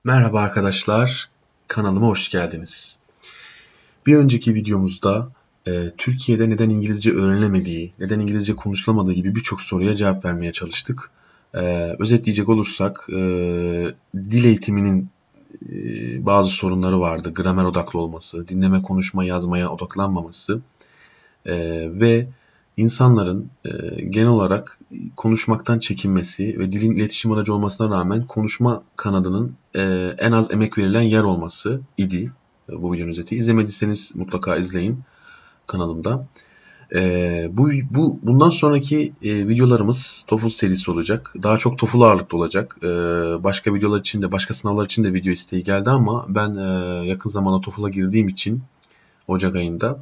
Merhaba arkadaşlar, kanalıma hoş geldiniz. Bir önceki videomuzda Türkiye'de neden İngilizce öğrenemediği, neden İngilizce konuşulamadığı gibi birçok soruya cevap vermeye çalıştık. Özetleyecek olursak, dil eğitiminin bazı sorunları vardı. Gramer odaklı olması, dinleme, konuşma, yazmaya odaklanmaması ve insanların genel olarak konuşmaktan çekinmesi ve dilin iletişim aracı olmasına rağmen konuşma kanadının en az emek verilen yer olması idi bu videonun özeti. İzlemediyseniz mutlaka izleyin kanalımda. Bundan sonraki videolarımız TOEFL serisi olacak. Daha çok TOEFL ağırlıklı olacak. Başka videolar için de, başka sınavlar için de video isteği geldi ama ben yakın zamanda TOEFL'a girdiğim için Ocak ayında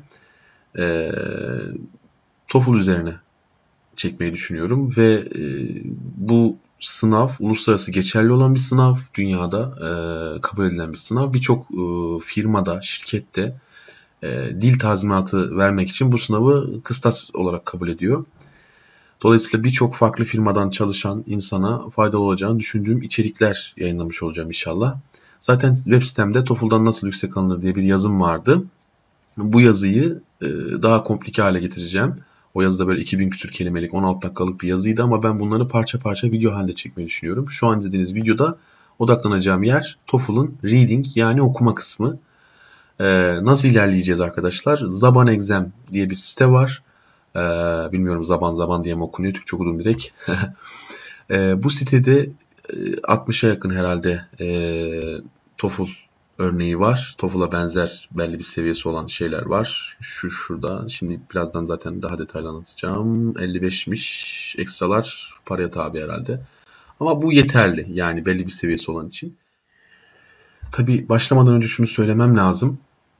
TOEFL üzerine çekmeyi düşünüyorum ve bu sınav uluslararası geçerli olan bir sınav, dünyada kabul edilen bir sınav. Birçok firmada, şirkette dil tazminatı vermek için bu sınavı kıstas olarak kabul ediyor. Dolayısıyla birçok farklı firmadan çalışan insana faydalı olacağını düşündüğüm içerikler yayınlamış olacağım inşallah. Zaten web sitemde TOEFL'dan nasıl yüksek alınır diye bir yazım vardı. Bu yazıyı daha komplike hale getireceğim. O yazıda böyle 2000 küsur kelimelik 16 dakikalık bir yazıydı ama ben bunları parça parça video halinde çekmeyi düşünüyorum. Şu an izlediğiniz videoda odaklanacağım yer TOEFL'ın reading yani okuma kısmı. Nasıl ilerleyeceğiz arkadaşlar? Zaban Exam diye bir site var. Bilmiyorum zaban diye mi okunuyor, Türkçe okudum direkt. Bu sitede 60'a yakın herhalde TOEFL örneği var. TOEFL'a benzer belli bir seviyesi olan şeyler var. Şurada. Şimdi birazdan zaten daha detaylı anlatacağım. 55'miş. Ekstralar paraya tabi herhalde. Ama bu yeterli. Yani belli bir seviyesi olan için. Tabii başlamadan önce şunu söylemem lazım.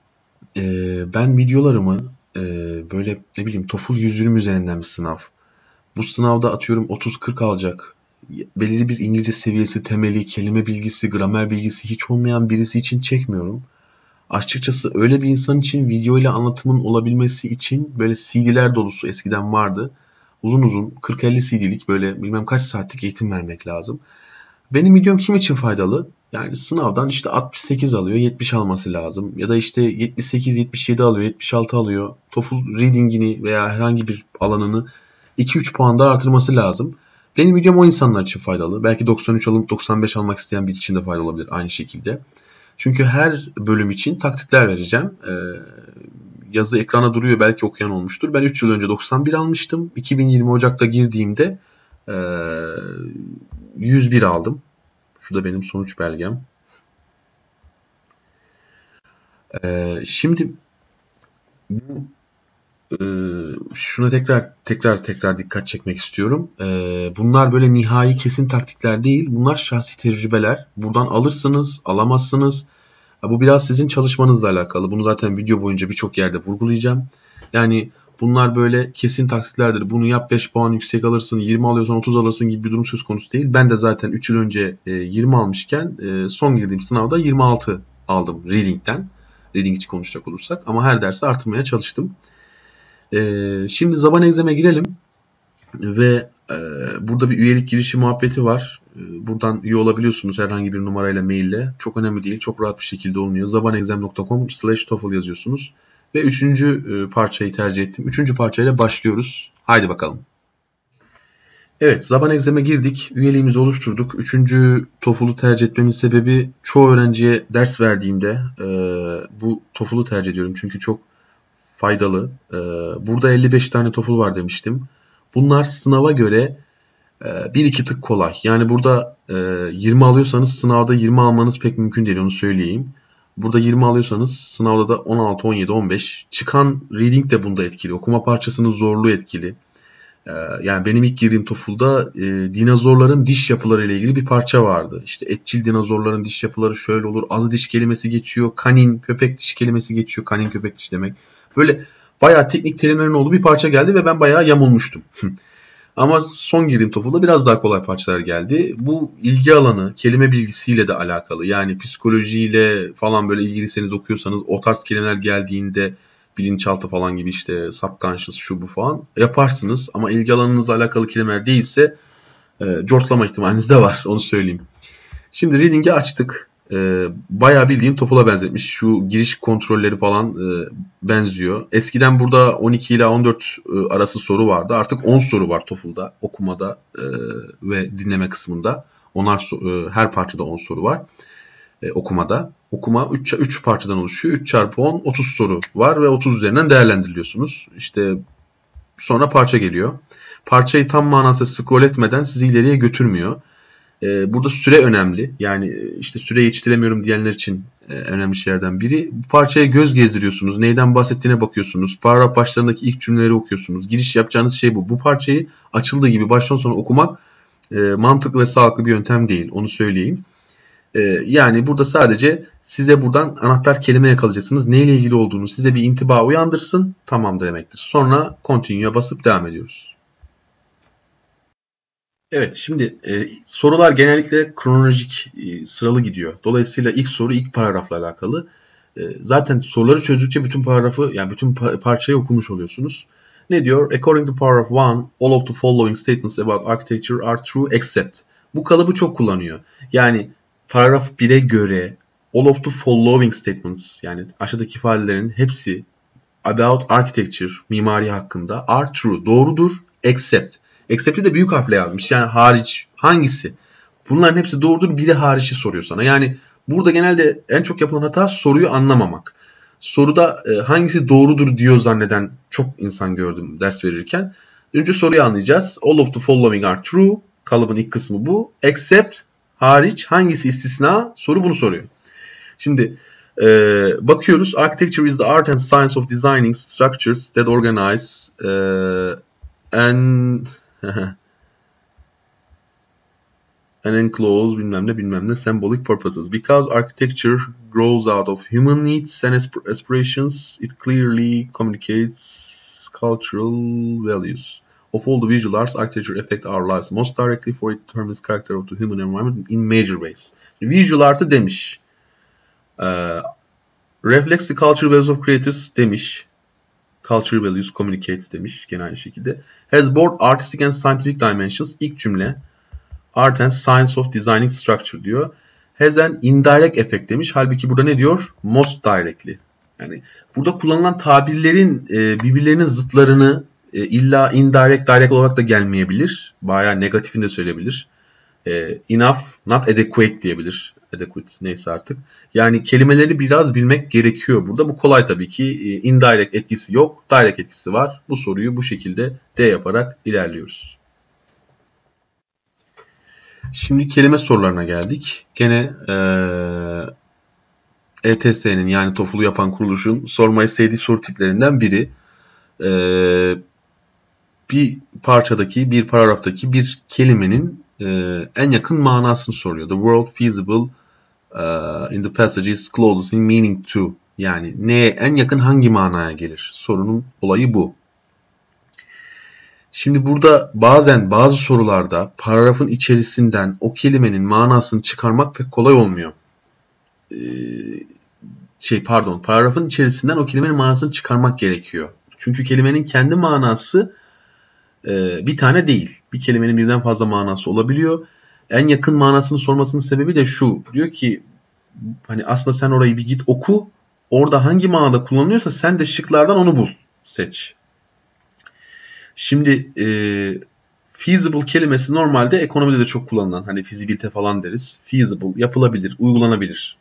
Ben videolarımı böyle ne bileyim TOEFL 120 üzerinden bir sınav. Bu sınavda atıyorum 30-40 alacak. Belirli bir İngilizce seviyesi, temeli, kelime bilgisi, gramer bilgisi hiç olmayan birisi için çekmiyorum. Açıkçası öyle bir insan için video ile anlatımın olabilmesi için böyle CD'ler dolusu eskiden vardı. Uzun uzun 40-50 CD'lik böyle bilmem kaç saatlik eğitim vermek lazım. Benim videom kim için faydalı? Yani sınavdan işte 68 alıyor, 70 alması lazım. Ya da işte 78-77 alıyor, 76 alıyor. TOEFL reading'ini veya herhangi bir alanını 2-3 puan da artırması lazım. Benim videom o insanlar için faydalı. Belki 93 alıp 95 almak isteyen biri için de faydalı olabilir aynı şekilde. Çünkü her bölüm için taktikler vereceğim. Yazı ekrana duruyor, belki okuyan olmuştur. Ben 3 yıl önce 91 almıştım. 2020 Ocak'ta girdiğimde 101 aldım. Şurada benim sonuç belgem. Şimdi bu şuna tekrar dikkat çekmek istiyorum. Bunlar böyle nihai kesin taktikler değil. Bunlar şahsi tecrübeler. Buradan alırsınız, alamazsınız. Bu biraz sizin çalışmanızla alakalı. Bunu zaten video boyunca birçok yerde vurgulayacağım. Yani bunlar böyle kesin taktiklerdir. Bunu yap 5 puan yüksek alırsın, 20 alıyorsan 30 alırsın gibi bir durum söz konusu değil. Ben de zaten 3 yıl önce 20 almışken son girdiğim sınavda 26 aldım reading'den. Reading için konuşacak olursak. Ama her dersi artırmaya çalıştım. Şimdi Zaban Exam'e girelim. Ve burada bir üyelik girişi muhabbeti var. Buradan üye olabiliyorsunuz herhangi bir numarayla, maille. Çok önemli değil. Çok rahat bir şekilde olunuyor. zabanexam.com/TOEFL yazıyorsunuz. Ve 3. parçayı tercih ettim. 3. parçayla başlıyoruz. Haydi bakalım. Evet, Zaban Exam'e girdik. Üyeliğimizi oluşturduk. 3. TOEFL'u tercih etmemin sebebi çoğu öğrenciye ders verdiğimde bu TOEFL'u tercih ediyorum. Çünkü çok faydalı. Burada 55 tane TOEFL var demiştim. Bunlar sınava göre 1-2 tık kolay. Yani burada 20 alıyorsanız sınavda 20 almanız pek mümkün değil, onu söyleyeyim. Burada 20 alıyorsanız sınavda da 16, 17, 15. Çıkan reading de bunda etkili. Okuma parçasının zorluğu etkili. Yani benim ilk girdiğim TOEFL'da dinozorların diş yapıları ile ilgili bir parça vardı. İşte etçil dinozorların diş yapıları şöyle olur. Az diş kelimesi geçiyor. Kanin, köpek diş kelimesi geçiyor. Kanin, köpek diş demek. Böyle bayağı teknik terimlerin olduğu bir parça geldi ve ben bayağı yamulmuştum. Ama son girdiğim TOEFL'da biraz daha kolay parçalar geldi. Bu ilgi alanı, kelime bilgisiyle de alakalı. Yani psikolojiyle falan böyle ilgiliyseniz, okuyorsanız o tarz kelimeler geldiğinde bilinçaltı falan gibi işte subconscious şu bu falan yaparsınız. Ama ilgi alanınızla alakalı kelimeler değilse cortlama ihtimaliniz de var, onu söyleyeyim. Şimdi reading'i açtık. Bayağı bildiğin TOEFL'a benzetmiş. Şu giriş kontrolleri falan benziyor. Eskiden burada 12 ile 14 arası soru vardı. Artık 10 soru var TOEFL'da, okumada ve dinleme kısmında. Her parçada 10 soru var okumada. Okuma 3 parçadan oluşuyor. 3 çarpı 10, 30 soru var ve 30 üzerinden değerlendiriliyorsunuz. İşte sonra parça geliyor. Parçayı tam manasıyla scroll etmeden sizi ileriye götürmüyor. Burada süre önemli. Yani işte süre yetiştiremiyorum diyenler için önemli şeylerden biri. Bu parçaya göz gezdiriyorsunuz. Neyden bahsettiğine bakıyorsunuz. Paragraf başlarındaki ilk cümleleri okuyorsunuz. Giriş yapacağınız şey bu. Bu parçayı açıldığı gibi baştan sona okumak mantıklı ve sağlıklı bir yöntem değil. Onu söyleyeyim. Yani burada sadece size buradan anahtar kelime yakalayacaksınız. Neyle ilgili olduğunu size bir intiba uyandırsın. Tamamdır demektir. Sonra continue'ya basıp devam ediyoruz. Evet, şimdi sorular genellikle kronolojik sıralı gidiyor. Dolayısıyla ilk soru ilk paragrafla alakalı. Zaten soruları çözdükçe bütün paragrafı, yani bütün parçayı okumuş oluyorsunuz. Ne diyor? According to paragraph 1, all of the following statements about architecture are true except. Bu kalıbı çok kullanıyor. Yani paragraf 1'e göre all of the following statements, yani aşağıdaki ifadelerin hepsi about architecture, mimari hakkında are true, doğrudur except. Except'i de büyük harfle yazmış. Yani hariç hangisi? Bunların hepsi doğrudur, biri harici soruyor sana. Yani burada genelde en çok yapılan hata soruyu anlamamak. Soruda hangisi doğrudur diyor zanneden çok insan gördüm ders verirken. Önce soruyu anlayacağız. All of the following are true. Kalıbın ilk kısmı bu. Except, hariç, hangisi istisna? Soru bunu soruyor. Şimdi bakıyoruz. Architecture is the art and science of designing structures that organize and enclose bilmem ne symbolic purposes. Because architecture grows out of human needs and aspirations, it clearly communicates cultural values. Of all the visual arts, architecture affects our lives most directly, for it determines character of the human environment in major ways. Visual art'ı demiş. Reflects the cultural values of creators demiş. Cultural values communicates demiş gene aynı şekilde. Has both artistic and scientific dimensions. İlk cümle. Art and science of designing structure diyor. Has an indirect effect demiş. Halbuki burada ne diyor? Most directly. Yani burada kullanılan tabirlerin birbirlerinin zıtlarını illa indirect, direct olarak da gelmeyebilir. Bayağı negatifini de söyleyebilir. Enough, not adequate diyebilir. Adequate neyse artık. Yani kelimeleri biraz bilmek gerekiyor burada. Bu kolay tabii ki. Indirect etkisi yok. Direct etkisi var. Bu soruyu bu şekilde D yaparak ilerliyoruz. Şimdi kelime sorularına geldik. Gene ETS'nin yani TOEFL'u yapan kuruluşun sormayı sevdiği soru tiplerinden biri. Bir parçadaki, bir paragraftaki bir kelimenin en yakın manasını soruyor. The word feasible in the passage is closest in meaning to. Yani neye en yakın hangi manaya gelir? Sorunun olayı bu. Şimdi burada bazen bazı sorularda paragrafın içerisinden o kelimenin manasını çıkarmak pek kolay olmuyor. Paragrafın içerisinden o kelimenin manasını çıkarmak gerekiyor. Çünkü kelimenin kendi manası bir tane değil. Bir kelimenin birden fazla manası olabiliyor. En yakın manasını sormasının sebebi de şu. Diyor ki hani aslında sen orayı bir git oku. Orada hangi manada kullanılıyorsa sen de şıklardan onu bul. Seç. Şimdi feasible kelimesi normalde ekonomide de çok kullanılan. Hani fizibilite falan deriz. Feasible, yapılabilir, uygulanabilir.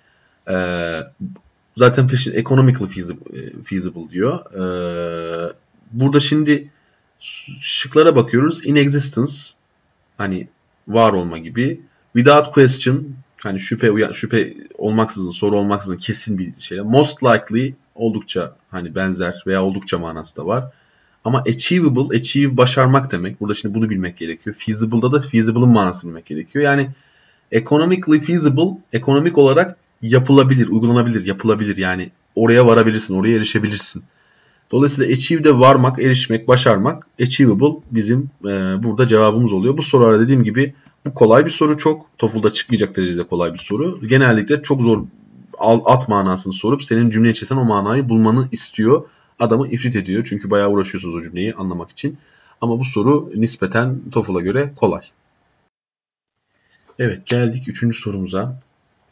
Zaten peşin economically feasible diyor. Burada şimdi şıklara bakıyoruz. In existence, hani var olma gibi. Without question, hani şüphe olmaksızın, soru olmaksızın kesin bir şey. Most likely, oldukça hani benzer veya oldukça manası da var. Ama achievable, achieve başarmak demek. Burada şimdi bunu bilmek gerekiyor. Feasible'da da feasible'ın manasını bilmek gerekiyor. Yani economically feasible, ekonomik olarak yapılabilir, uygulanabilir, yapılabilir. Yani oraya varabilirsin, oraya erişebilirsin. Dolayısıyla achieve'de varmak, erişmek, başarmak, achievable bizim burada cevabımız oluyor. Bu sorulara dediğim gibi bu kolay bir soru çok. TOEFL'da çıkmayacak derecede kolay bir soru. Genellikle çok zor alt manasını sorup senin cümle içerisinden o manayı bulmanı istiyor. Adamı ifrit ediyor. Çünkü bayağı uğraşıyorsunuz o cümleyi anlamak için. Ama bu soru nispeten TOEFL'a göre kolay. Evet, geldik 3. sorumuza.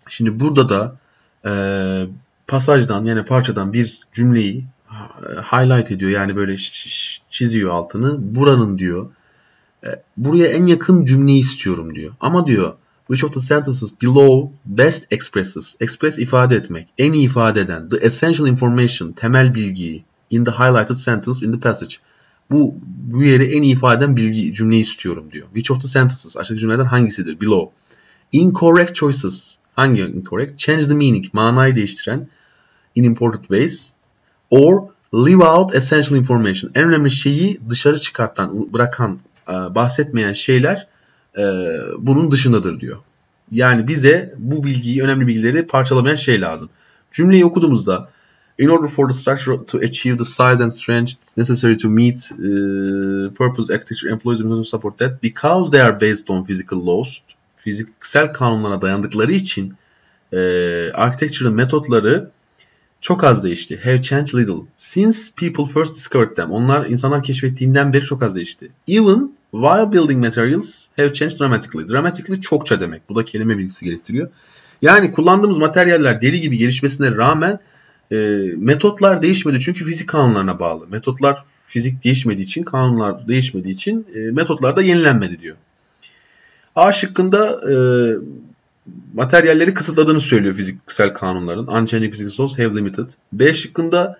Şimdi burada da pasajdan yani parçadan bir cümleyi highlight ediyor. Yani böyle çiziyor altını. Buranın diyor buraya en yakın cümleyi istiyorum diyor. Ama diyor which of the sentences below best expresses. Express ifade etmek. En iyi ifade eden. The essential information. Temel bilgiyi. In the highlighted sentence in the passage. Bu yeri en iyi ifade eden cümleyi istiyorum diyor. Which of the sentences. Aşağıdaki cümlelerden hangisidir? Below. Incorrect choices. Hangi incorrect? Change the meaning. Manayı değiştiren. In important ways. Or leave out essential information. En önemli şeyi dışarı çıkartan, bırakan, bahsetmeyen şeyler bunun dışındadır diyor. Yani bize bu bilgiyi, önemli bilgileri parçalamayan şey lazım. Cümleyi okuduğumuzda in order for the structure to achieve the size and strength necessary to meet purpose architecture employs to support that because they are based on physical laws, fiziksel kanunlara dayandıkları için architecture'ın metotları çok az değişti. Have changed little. Since people first discovered them. İnsanlar keşfettiğinden beri çok az değişti. Even while building materials have changed dramatically. Dramatically çokça demek. Bu da kelime bilgisi gerektiriyor. Yani kullandığımız materyaller deli gibi gelişmesine rağmen metotlar değişmedi. Çünkü fizik kanunlarına bağlı. Metotlar fizik değişmediği için, kanunlar değişmediği için metotlar da yenilenmedi diyor. A şıkkında materyalleri kısıtladığını söylüyor fiziksel kanunların. Unchanging physical laws have limited. B şıkkında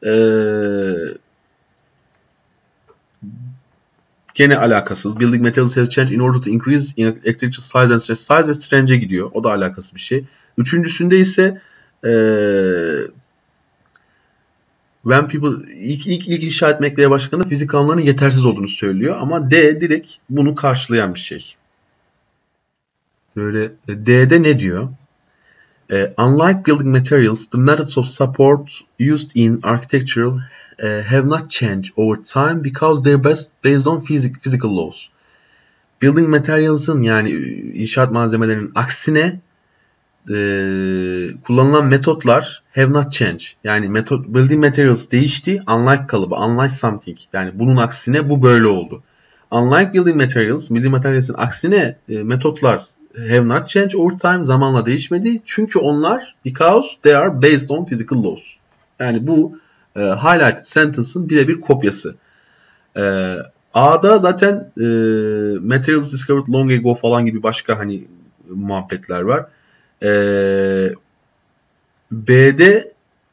gene alakasız. Building materials have changed in order to increase electrical size and strength. Size ve strength'e gidiyor. O da alakasız bir şey. Üçüncüsünde ise when people ilk inşa etmekle başladığında fizik kanunlarının yetersiz olduğunu söylüyor. Ama D direkt bunu karşılayan bir şey. Böyle D'de ne diyor? Unlike building materials, the methods of support used in architecture have not changed over time because they're based on physical laws. Building materials'ın yani inşaat malzemelerinin aksine kullanılan metotlar have not changed. Yani building materials değişti. Unlike kalıbı, unlike something. Yani bunun aksine bu böyle oldu. Unlike building materials'ın aksine metotlar have not changed over time, zamanla değişmedi. Çünkü onlar because they are based on physical laws. Yani bu highlighted sentence'ın birebir kopyası. A'da zaten materials discovered long ago falan gibi başka hani muhabbetler var. B'de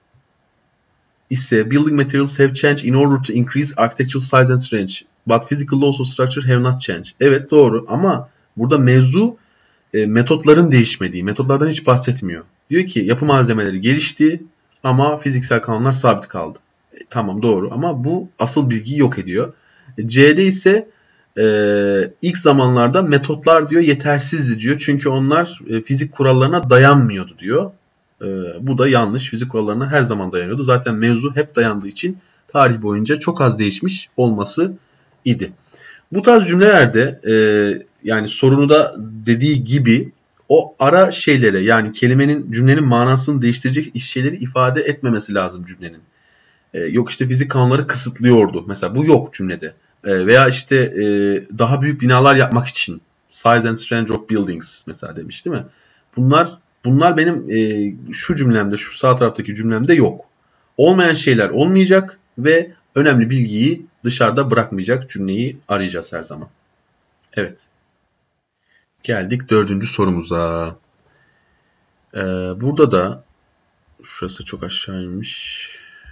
ise building materials have changed in order to increase architectural size and strength. But physical laws of structure have not changed. Evet doğru ama burada mevzu metotların değişmediği. Metotlardan hiç bahsetmiyor. Diyor ki yapı malzemeleri gelişti ama fiziksel kanunlar sabit kaldı. Tamam doğru ama bu asıl bilgiyi yok ediyor. C'de ise ilk zamanlarda metotlar diyor yetersizdi diyor. Çünkü onlar fizik kurallarına dayanmıyordu diyor. Bu da yanlış. Fizik kurallarına her zaman dayanıyordu. Zaten mevzu hep dayandığı için tarih boyunca çok az değişmiş olması idi. Bu tarz cümlelerde yani sorunu da dediği gibi o ara şeylere yani cümlenin manasını değiştirecek şeyleri ifade etmemesi lazım cümlenin. Yok işte fizik kanunları kısıtlıyordu. Mesela bu yok cümlede. Veya işte daha büyük binalar yapmak için size and strength of buildings mesela demiş değil mi? Bunlar benim şu cümlemde, şu sağ taraftaki cümlemde yok. Olmayan şeyler olmayacak ve önemli bilgiyi dışarıda bırakmayacak cümleyi arayacağız her zaman. Evet. Geldik 4. sorumuza. Burada da şurası çok aşağıymış.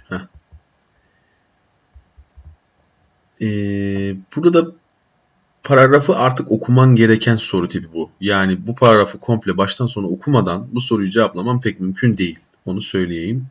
Burada da paragrafı artık okuman gereken soru tipi bu. Yani bu paragrafı komple baştan sona okumadan bu soruyu cevaplamam pek mümkün değil. Onu söyleyeyim.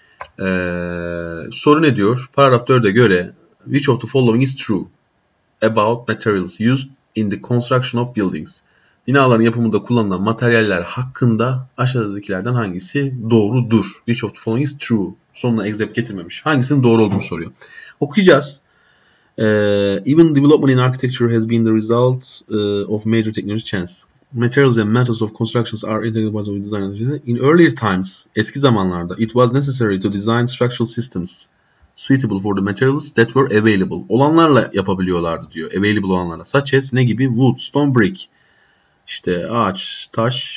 Soru ne diyor? Paragraf 4'e göre which of the following is true about materials used in the construction of buildings? Binaların yapımında kullanılan materyaller hakkında aşağıdakilerden hangisi doğrudur? Which of the following is true? Sonuna except getirmemiş. Hangisinin doğru olduğunu soruyor. Okuyacağız. Even development in architecture has been the result of major technological changes. Materials and methods of constructions are integral parts of design. In earlier times, eski zamanlarda, it was necessary to design structural systems suitable for the materials that were available. Olanlarla yapabiliyorlardı diyor. Available olanlarla. Such as ne gibi? Wood, stone, brick. İşte ağaç, taş,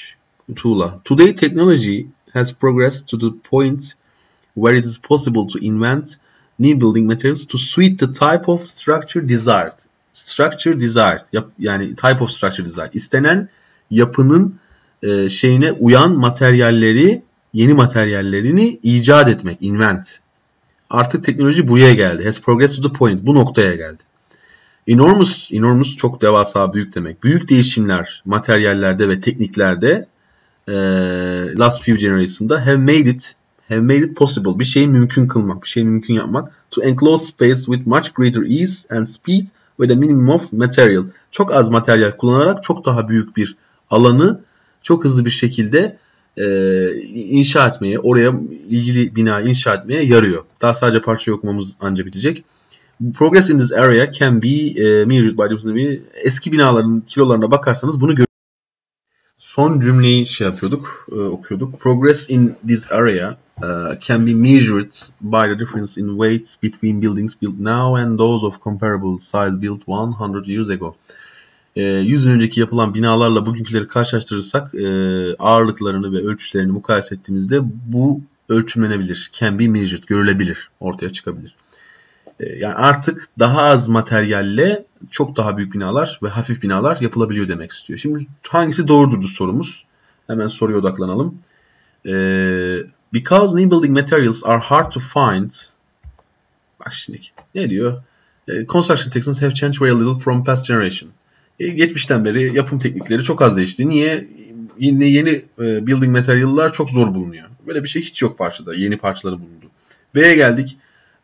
Tuğla. Today technology has progressed to the point where it is possible to invent new building materials to suit the type of structure desired. Structure desired. Yani type of structure desired. İstenen yapının şeyine uyan materyalleri, yeni materyallerini icat etmek. Invent. Artık teknoloji buraya geldi. Has progressed to the point. Bu noktaya geldi. Enormous çok devasa, büyük demek. Büyük değişimler materyallerde ve tekniklerde last few generations'da have made it possible. Bir şeyi mümkün kılmak, bir şeyi mümkün yapmak. To enclose space with much greater ease and speed with a minimum of material. Çok az materyal kullanarak çok daha büyük bir alanı çok hızlı bir şekilde inşa etmeye, oraya ilgili bina inşa etmeye yarıyor. Daha sadece parçayı okumamız anca bitecek. Progress in this area can be measured by eski binaların kilolarına bakarsanız bunu görüyorsunuz. Son cümleyi okuyorduk. Progress in this area can be measured by the difference in weight between buildings built now and those of comparable size built 100 years ago. 100 yıl önceki yapılan binalarla bugünküleri karşılaştırırsak ağırlıklarını ve ölçülerini mukayese ettiğimizde bu ölçümlenebilir. Can be measured, görülebilir, ortaya çıkabilir. Yani artık daha az materyalle çok daha büyük binalar ve hafif binalar yapılabiliyor demek istiyor. Şimdi hangisi doğrudur sorumuz? Hemen soruya odaklanalım. Because new building materials are hard to find. Bak şimdi ne diyor? Construction techniques have changed very little from past generation. Geçmişten beri yapım teknikleri çok az değişti. Niye? Yeni building material'lar çok zor bulunuyor. Böyle bir şey hiç yok parçada. Yeni parçaları bulundu. B'ye geldik.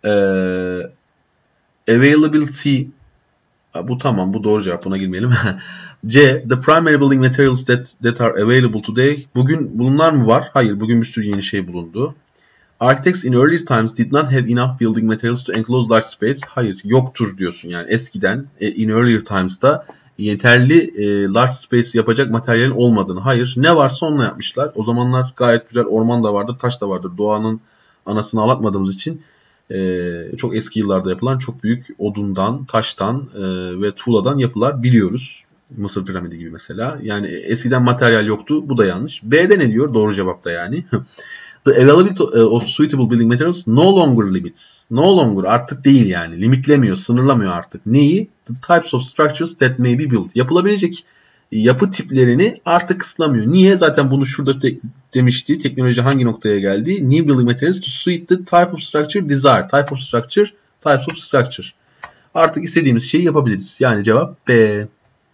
Availability, bu tamam, bu doğru cevap, buna girmeyelim. C. The primary building materials that are available today. Bugün bunlar mı var? Hayır, bugün bir sürü yeni şey bulundu. Architects in earlier times did not have enough building materials to enclose large space. Hayır, yoktur diyorsun yani eskiden in earlier times'ta yeterli large space yapacak materyalin olmadığını. Hayır, ne varsa onunla yapmışlar. O zamanlar gayet güzel orman da vardır, taş da vardır. Doğanın anasını ağlatmadığımız için çok eski yıllarda yapılan çok büyük odundan, taştan ve tuğladan yapılar biliyoruz. Mısır piramidi gibi mesela. Yani eskiden materyal yoktu. Bu da yanlış. B'de ne diyor? Doğru cevapta yani. The availability of suitable building materials no longer limits. No longer, artık değil yani. Limitlemiyor, sınırlamıyor artık. Neyi? The types of structures that may be built. Yapılabilecek yapı tiplerini artık kısıtlamıyor. Niye? Zaten bunu şurada demişti. Teknoloji hangi noktaya geldi? New building materials to suit the type of structure desired. Type of structure, types of structure. Artık istediğimiz şeyi yapabiliriz. Yani cevap B.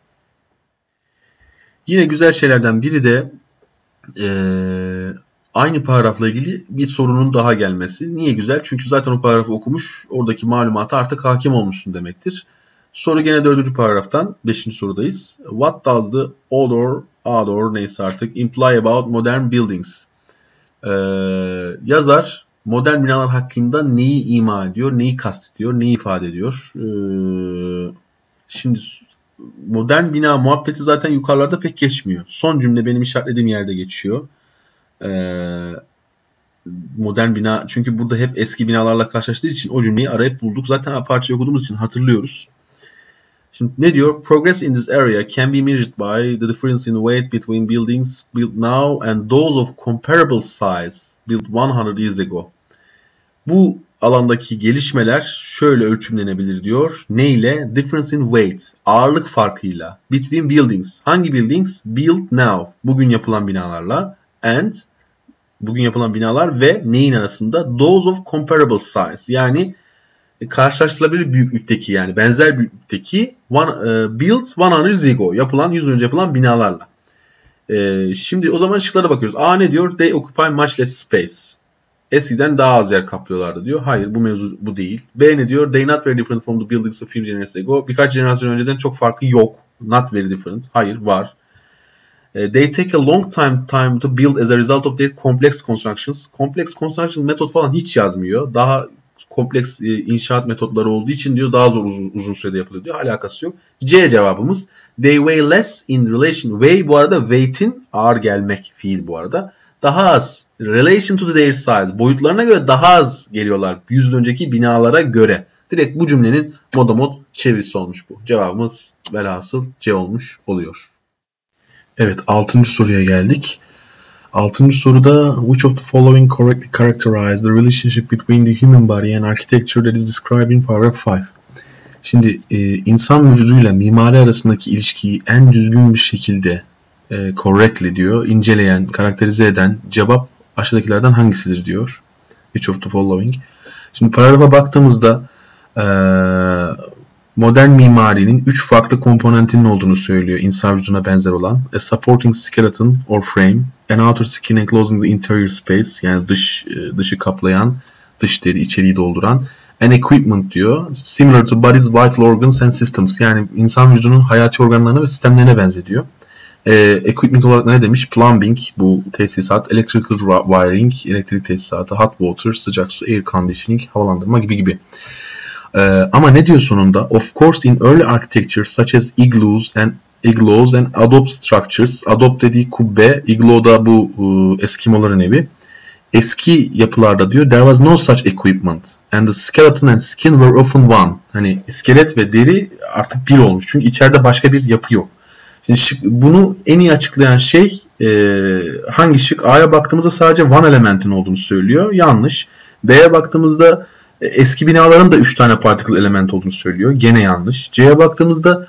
Yine güzel şeylerden biri de aynı paragrafla ilgili bir sorunun daha gelmesi. Niye güzel? Çünkü zaten o paragrafı okumuş, oradaki malumata artık hakim olmuşsun demektir. Soru gene 4. paragraftan 5. sorudayız. What does the other neyse artık imply about modern buildings? Yazar modern binalar hakkında neyi ima ediyor, neyi kastediyor, neyi ifade ediyor? Şimdi modern bina muhabbeti zaten yukarılarda pek geçmiyor. Son cümle benim işaretlediğim yerde geçiyor. Modern bina, çünkü burada hep eski binalarla karşılaştığı için o cümleyi arayıp bulduk. Zaten parçayı okuduğumuz için hatırlıyoruz. Şimdi ne diyor? Progress in this area can be measured by the difference in weight between buildings built now and those of comparable size built 100 years ago. Bu alandaki gelişmeler şöyle ölçümlenebilir diyor. Ne ile? Difference in weight. Ağırlık farkıyla. Between buildings. Hangi buildings? Built now. Bugün yapılan binalarla. And bugün yapılan binalar ve neyin arasında? Those of comparable size. Yani karşılaştırılabilir büyüklükteki, yani benzer büyüklükteki built 100 years ago. Yapılan 100 yıl önce yapılan binalarla. Şimdi o zaman şıklara bakıyoruz. A ne diyor? They occupy much less space. Eskiden daha az yer kaplıyorlardı diyor. Hayır, bu mevzu bu değil. B ne diyor? They not very different from the buildings a few generations ago. Birkaç jenerasyon önceden çok farkı yok. Not very different. Hayır, var. They take a long time to build as a result of their complex constructions. Complex construction metot falan hiç yazmıyor. Daha kompleks inşaat metotları olduğu için diyor daha zor uzun sürede yapılıyor diyor. Alakası yok. C cevabımız. They weigh less in relation. Weigh bu arada weight'in ağır gelmek fiil bu arada. Daha az. Relation to their size. Boyutlarına göre daha az geliyorlar. 100 yıl önceki binalara göre. Direkt bu cümlenin modomot çevirisi olmuş bu. Cevabımız velhasıl C olmuş oluyor. Evet, 6. soruya geldik. Altıncı soruda which of the following correctly characterize the relationship between the human body and architecture that is described in paragraph 5? Şimdi insan vücuduyla mimari arasındaki ilişkiyi en düzgün bir şekilde correctly diyor, inceleyen, karakterize eden cevap aşağıdakilerden hangisidir diyor. Which of the following? Şimdi paragrafa baktığımızda modern mimarinin 3 farklı komponentinin olduğunu söylüyor insan vücuduna benzer olan. A supporting skeleton or frame, an outer skin enclosing the interior space, yani dışı kaplayan, dış deri içeriği dolduran, an equipment diyor, similar to body's vital organs and systems, yani insan vücudunun hayati organlarına ve sistemlerine benzetiyor. Equipment olarak ne demiş? Plumbing, bu tesisat, electrical wiring, elektrik tesisatı, hot water, sıcak su, air conditioning, havalandırma gibi. Ama ne diyor sonunda? Of course in early architecture such as igloos and adobe structures, adobe dediği kubbe, igloo da bu Eskimoların evi. Eski yapılarda diyor there was no such equipment and the skeleton and skin were often one. Hani iskelet ve deri artık bir olmuş. Çünkü içeride başka bir yapı yok. Şimdi bunu en iyi açıklayan şey hangi şık? A'ya baktığımızda sadece one elementin olduğunu söylüyor. Yanlış. B'ye baktığımızda eski binaların da 3 tane particle element olduğunu söylüyor. Gene yanlış. C'ye baktığımızda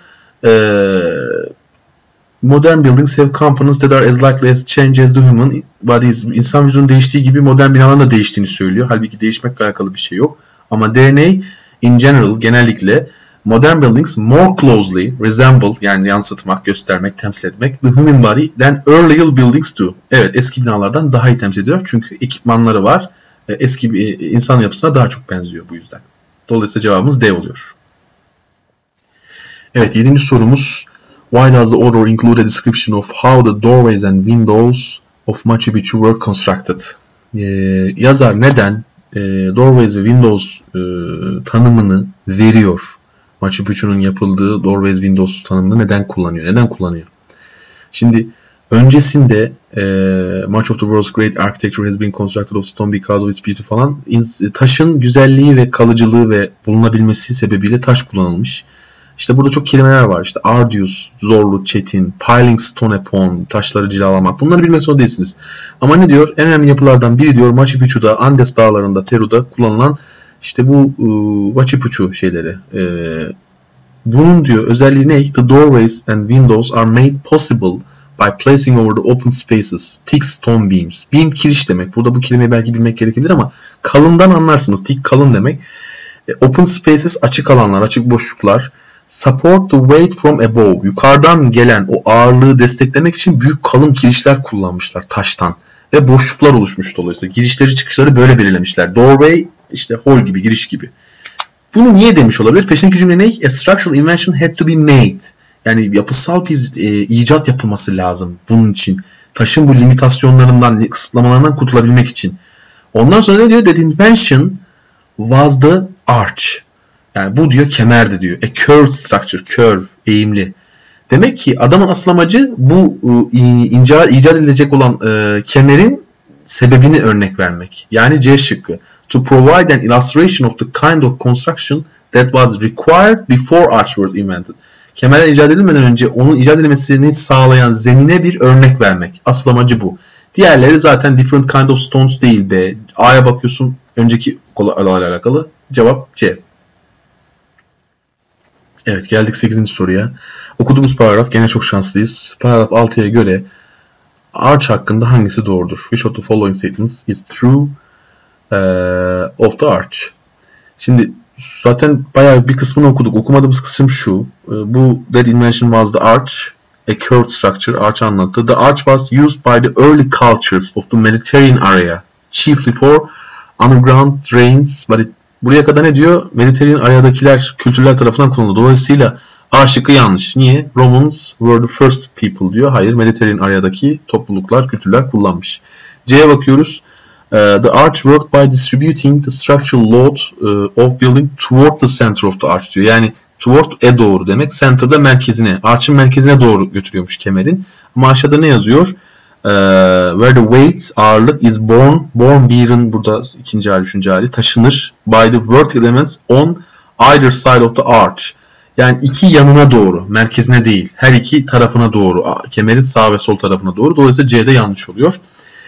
modern buildings have components that are as likely as change as the human bodies. İnsan vücudunun değiştiği gibi modern binaların da değiştiğini söylüyor. Halbuki değişmekle alakalı bir şey yok. Ama DNA in general, genellikle modern buildings more closely resemble, yani yansıtmak, göstermek, temsil etmek the human body than earlier buildings do. Evet, eski binalardan daha iyi temsil ediyor. Çünkü ekipmanları var. Eski bir insan yapısına daha çok benziyor bu yüzden. Dolayısıyla cevabımız D oluyor. Evet, 7. sorumuz. Why does the order include a description of how the doorways and windows of Machu Picchu were constructed? Yazar neden doorways ve windows tanımını veriyor? Machu Picchu'nun yapıldığı doorways windows tanımını neden kullanıyor? Şimdi öncesinde much of the world's great architecture has been constructed of stone because of its beauty falan. Taşın güzelliği ve kalıcılığı ve bulunabilmesi sebebiyle taş kullanılmış. İşte burada çok kelimeler var. İşte arduous, zorlu, çetin, piling stone upon, taşları cilalamak. Bunları bilmek zorunda değilsiniz. Ama ne diyor? En önemli yapılardan biri diyor Machu Picchu'da, Andes dağlarında, Peru'da kullanılan işte bu Machu Picchu şeyleri. Bunun diyor özelliği ne? The doorways and windows are made possible by placing over the open spaces thick stone beams. Beam kiriş demek. Burada bu kelimeyi belki bilmek gerekebilir ama kalından anlarsınız. Thick kalın demek. Open spaces açık alanlar, açık boşluklar. Support the weight from above. Yukarıdan gelen o ağırlığı desteklemek için büyük kalın kirişler kullanmışlar taştan. Ve boşluklar oluşmuş dolayısıyla. Girişleri çıkışları böyle belirlemişler. Doorway işte hole gibi, giriş gibi. Bunu niye demiş olabilir? Peşindeki cümle ne? A structural invention had to be made. Yani yapısal bir icat yapılması lazım bunun için. Taşın bu limitasyonlarından, kısıtlamalarından kurtulabilmek için. Ondan sonra ne diyor? That invention was the arch. Yani bu diyor kemerdi diyor. A curved structure. Curve, eğimli. Demek ki adamın asıl amacı bu icat edilecek olan kemerin sebebini örnek vermek. Yani C şıkkı. To provide an illustration of the kind of construction that was required before arch was invented. Kemerler icat edilmeden önce onun icat edilmesini sağlayan zemine bir örnek vermek. Asıl amacı bu. Diğerleri zaten different kind of stones değil be. A'ya bakıyorsun önceki kolayla alakalı. Cevap C. Evet, geldik 8. soruya. Okuduğumuz paragraf gene çok şanslıyız. Paragraf 6'ya göre arch hakkında hangisi doğrudur? Which of the following statements is true of the arch? Şimdi zaten bayağı bir kısmını okuduk. Okumadığımız kısım şu. Bu that invention was the arch, a curved structure. Arch anlattı. The arch was used by the early cultures of the Mediterranean area, chiefly for underground drains. But buraya kadar ne diyor? Mediterranean area'dakiler kültürler tarafından kullanıldı. Dolayısıyla A şıkkı yanlış. Niye? Romans were the first people diyor. Hayır, Mediterranean area'daki topluluklar, kültürler kullanmış. C'ye bakıyoruz. The arch worked by distributing the structural load of building toward the center of the arch diyor. Yani toward doğru demek. Center'da merkezine, arch'ın merkezine doğru götürüyormuş kemerin. Ama aşağıda ne yazıyor? Where the weight, ağırlık is borne bear'ın burada ikinci hali, üçüncü hali taşınır by the vertical elements on either side of the arch. Yani iki yanına doğru, merkezine değil, her iki tarafına doğru, kemerin sağ ve sol tarafına doğru. Dolayısıyla C'de yanlış oluyor.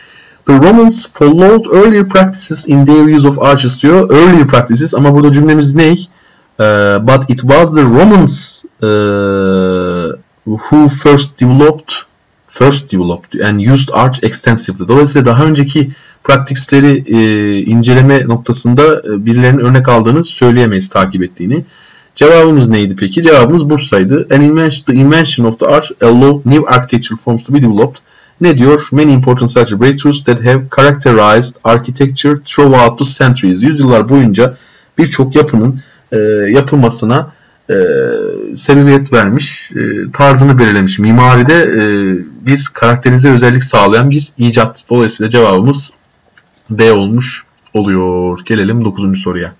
The Romans followed earlier practices in their use of arches diyor. Earlier practices ama burada cümlemiz ne? But it was the Romans who first developed and used arch extensively. Dolayısıyla daha önceki practice'leri inceleme noktasında birilerinin örnek aldığını söyleyemeyiz, takip ettiğini. Cevabımız neydi peki? Cevabımız Bursa'ydı. The invention of the arch allowed new architectural forms to be developed. Ne diyor? Many important structural breakthroughs that have characterized architecture throughout the centuries. Yüzyıllar boyunca birçok yapının yapılmasına sebebiyet vermiş, tarzını belirlemiş. Mimaride bir karakterize özellik sağlayan bir icat. Dolayısıyla cevabımız B olmuş oluyor. Gelelim 9. soruya.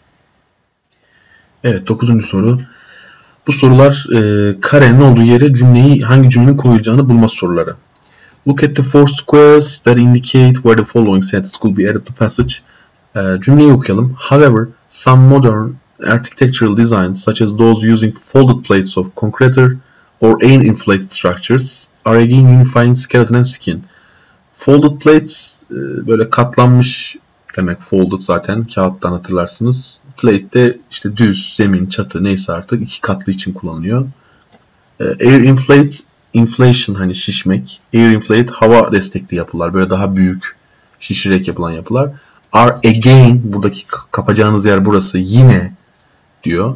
Evet, 9. soru. Bu sorular karenin olduğu yere hangi cümlenin koyulacağını bulma soruları. Look at the four squares that indicate where the following sentence could be added to passage. Cümleyi okuyalım. However, some modern architectural designs, such as those using folded plates of concreter or air-inflated structures, are again unifying skeleton and skin. Folded plates böyle katlanmış demek. Folded zaten kağıttan hatırlarsınız. Plate de işte düz, zemin, çatı neyse artık iki katlı için kullanılıyor. Air-inflate, inflation hani şişmek. Air-inflate hava destekli yapılar. Böyle daha büyük şişirerek yapılan yapılar. Are again, buradaki kapacağınız yer burası, yine diyor.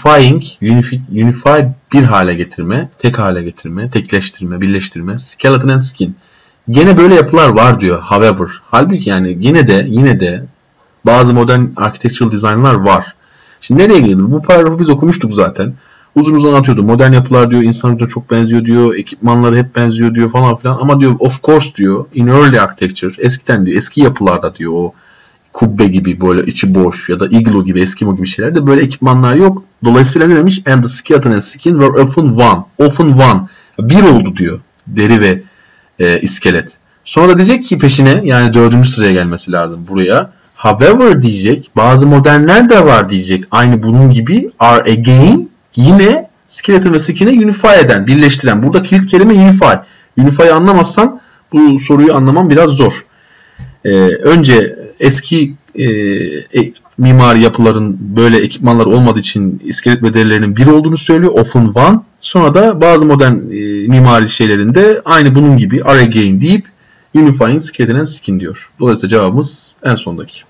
Unify bir hale getirme, tek hale getirme, tekleştirme, birleştirme. Skeleton and skin. Gene böyle yapılar var diyor. However. Halbuki yani yine de bazı modern architectural design'lar var. Şimdi nereye geliyor? Bu paragrafı biz okumuştuk zaten. Uzun uzun anlatıyordu. Modern yapılar diyor, insan vücuduna çok benziyor diyor, ekipmanları hep benziyor diyor falan filan. Ama diyor of course diyor, in early architecture, eskiden diyor, eski yapılarda diyor o kubbe gibi böyle içi boş ya da igloo gibi, Eskimo gibi şeylerde böyle ekipmanlar yok. Dolayısıyla ne demiş? And the skeleton and skin were often one. Bir oldu diyor. Deri ve iskelet. Sonra diyecek ki peşine, yani 4. sıraya gelmesi lazım buraya. However diyecek. Bazı modernler de var diyecek. Aynı bunun gibi are again, yine skeleton ve skin'e unify eden, birleştiren. Burada kilit kelime unify. Unify'ı anlamazsan bu soruyu anlamam biraz zor. Önce eski mimari yapıların böyle ekipmanlar olmadığı için iskelet ve derilerinin bir olduğunu söylüyor. Often one. Sonra da bazı modern mimari şeylerinde aynı bunun gibi are again deyip unifying skeleton and skin diyor. Dolayısıyla cevabımız en sondaki.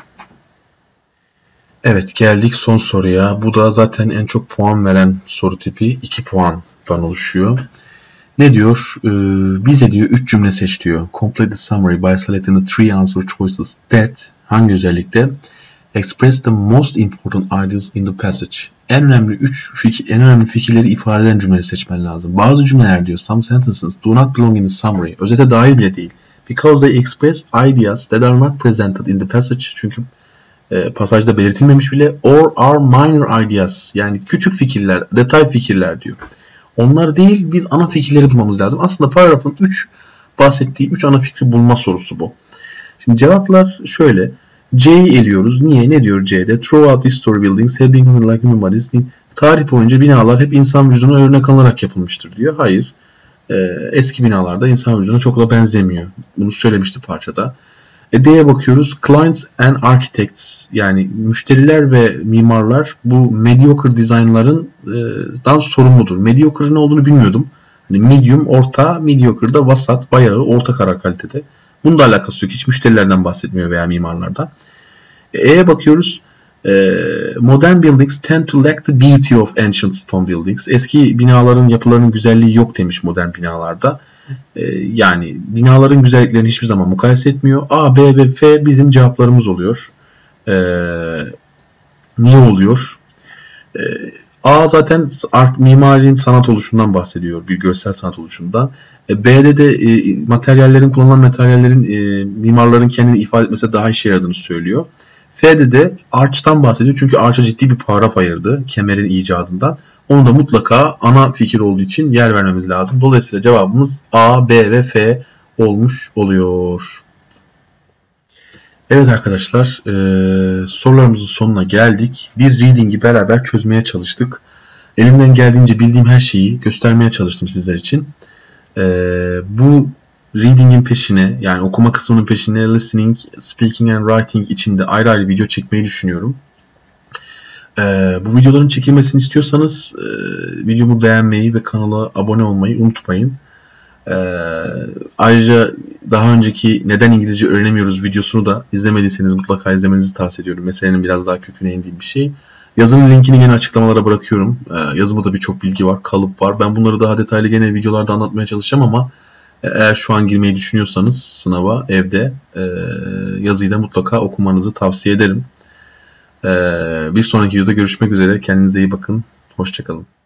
Evet, geldik son soruya. Bu da zaten en çok puan veren soru tipi. 2 puandan oluşuyor. Ne diyor? Bize diyor 3 cümle seç diyor. Complete the summary by selecting the 3 answer choices that, hangi özellikle? Express the most important ideas in the passage. En önemli fikirleri ifade eden cümleleri seçmen lazım. Bazı cümleler diyor, some sentences do not belong in the summary. Özete dahil bile değil. Because they express ideas that are not presented in the passage. Çünkü pasajda belirtilmemiş bile. Or are minor ideas. Yani küçük fikirler, detay fikirler diyor. Onlar değil, biz ana fikirleri bulmamız lazım. Aslında paragrafın bahsettiği 3 ana fikri bulma sorusu bu. Şimdi cevaplar şöyle. C'yi eliyoruz. Niye? Ne diyor C'de? Throughout history buildings have been like human bodies. Tarih boyunca binalar hep insan vücuduna örnek alınarak yapılmıştır diyor. Hayır. Eski binalarda insan vücuduna çok da benzemiyor. Bunu söylemişti parçada. D'ye bakıyoruz. Clients and architects, yani müşteriler ve mimarlar bu mediocre designlardan sorumludur. Mediocre ne olduğunu bilmiyordum. Hani medium, orta, mediocre da vasat, bayağı orta kalitede. Bununla alakası yok. Hiç müşterilerden bahsetmiyor veya mimarlardan. E'ye bakıyoruz. Modern buildings tend to lack the beauty of ancient stone buildings. Eski binaların, yapılarının güzelliği yok demiş modern binalarda. Yani binaların güzelliklerini hiçbir zaman mukayese etmiyor. A, B ve F bizim cevaplarımız oluyor. Niye oluyor? A zaten mimarinin sanat oluşundan bahsediyor. Bir görsel sanat oluşundan. B'de de materyallerin, kullanılan materyallerin mimarların kendini ifade etmesi daha işe yaradığını söylüyor. F'de de arch'tan bahsediyor. Çünkü arch'a ciddi bir paragraf ayırdı. Kemerin icadından. Onu da mutlaka ana fikir olduğu için yer vermemiz lazım. Dolayısıyla cevabımız A, B ve F olmuş oluyor. Evet arkadaşlar, sorularımızın sonuna geldik. Bir reading'i beraber çözmeye çalıştık. Elimden geldiğince bildiğim her şeyi göstermeye çalıştım sizler için. Bu reading'in peşine, yani okuma kısmının peşine listening, speaking and writing için de ayrı ayrı video çekmeyi düşünüyorum. Bu videoların çekilmesini istiyorsanız videomu beğenmeyi ve kanala abone olmayı unutmayın. Ayrıca daha önceki Neden İngilizce Öğrenemiyoruz videosunu da izlemediyseniz mutlaka izlemenizi tavsiye ediyorum. Meselenin biraz daha köküne indiğim bir şey. Yazının linkini gene açıklamalara bırakıyorum. Yazımda birçok bilgi var, kalıp var. Ben bunları daha detaylı gene videolarda anlatmaya çalışacağım ama eğer şu an girmeyi düşünüyorsanız sınava evde yazıyı da mutlaka okumanızı tavsiye ederim. Bir sonraki videoda görüşmek üzere. Kendinize iyi bakın. Hoşça kalın.